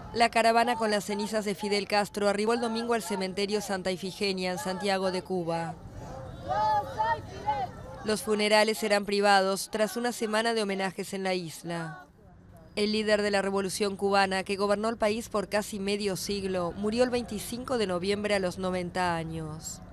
La caravana con las cenizas de Fidel Castro arribó el domingo al cementerio Santa Ifigenia en Santiago de Cuba. Los funerales serán privados tras una semana de homenajes en la isla. El líder de la Revolución cubana, que gobernó el país por casi medio siglo, murió el 25 de noviembre a los 90 años.